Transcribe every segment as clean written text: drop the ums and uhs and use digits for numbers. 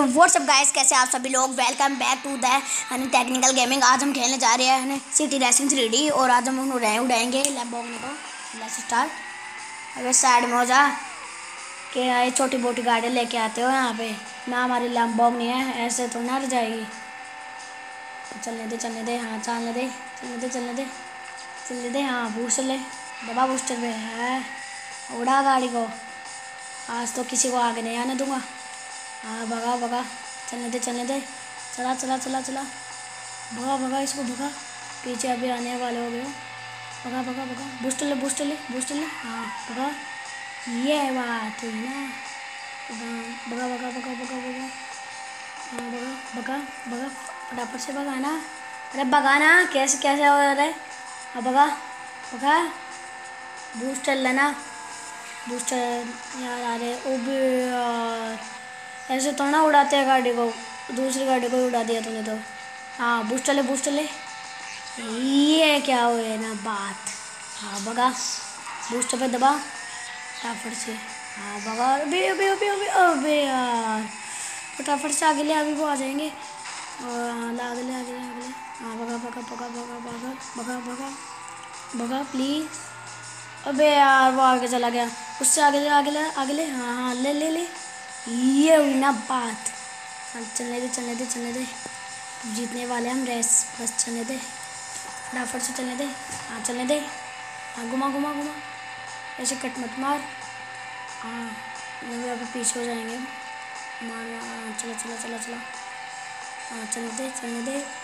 WhatsApp guys, कैसे आप सभी लोग। Welcome back to the technical gaming. आज हम खेलने जा रहे हैं सिटी रेसिंग 3D और आज हम उड़ाएंगे लैम्बोर्गिनी को। Let's start. अबे साइड में हो जा कि ये छोटी मोटी गाड़ी लेके आते हो यहाँ पे ना। हमारी लैम्बोर्गिनी है, ऐसे तो ना रह जाएगी। चलने दे हाँ, चलने दे हाँ। बूस्टर ले दबा, बूस्टर पे है। उड़ा गाड़ी को, आज तो किसी को आगे नहीं आने दूंगा। हाँ भगा, चलने दे, चला भगा इसको भगा। पीछे अभी आने वाले हो गए हो। भगा बूस्टर ले हाँ भगा। ये बात हुई ना। भगा हाँ भगा फटाफट से भगा ना। अरे भगा ना, कैसे हो रहा है। हाँ भगा बूस्टर लेना। बूस्टर यार, अरे ओबे यार, ऐसे तो ना उड़ाते हैं गाड़ी को। दूसरी गाड़ी को उड़ा दिया तूने तो। हाँ बूस्टर ले। ये क्या हुए ना बात। हाँ भगा, बूस्टर पे दबा फटाफट से। हाँ भगा। अबे यार, फटाफट से आगे ले, अभी वो आ जाएंगे। और आगे ले। हाँ भगा प्लीज़। अबे यार, वो आगे चला गया। उससे आगे ले हाँ ले। ये हुई ना बात। चलने दे। जीतने वाले हम रेस, बस चलने दे फटाफट से। चलने दे हाँ। घुमा ऐसे कट मत मार। हाँ अभी पीछे हो जाएंगे मार। हाँ चला हाँ चलने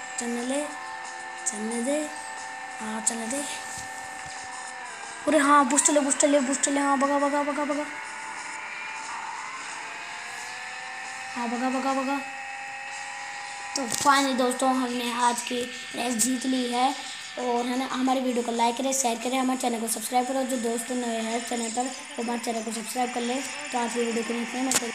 दे हाँ चलने दे। अरे हाँ बूस्टर ले हाँ भगा हाँ भगा। तो फाइनली दोस्तों, हमने आज की रेस जीत ली है। और है ना, हमारी वीडियो को लाइक करें, शेयर करें, हमारे चैनल को सब्सक्राइब करो। जो दोस्त नए हैं चैनल पर वो हमारे चैनल को सब्सक्राइब कर ले। तो आज की वीडियो को इतने में